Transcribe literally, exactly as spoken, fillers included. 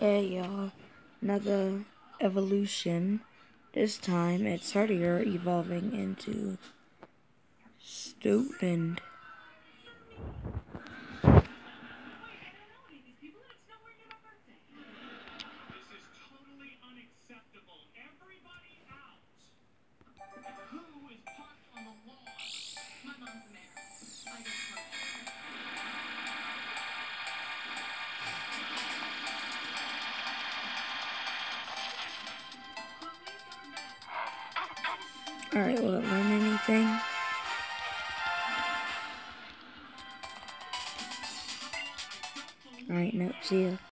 Okay, y'all. Another evolution. This time it's hardier, evolving into Stoutland. Alright, will it learn anything? Alright, no, see ya.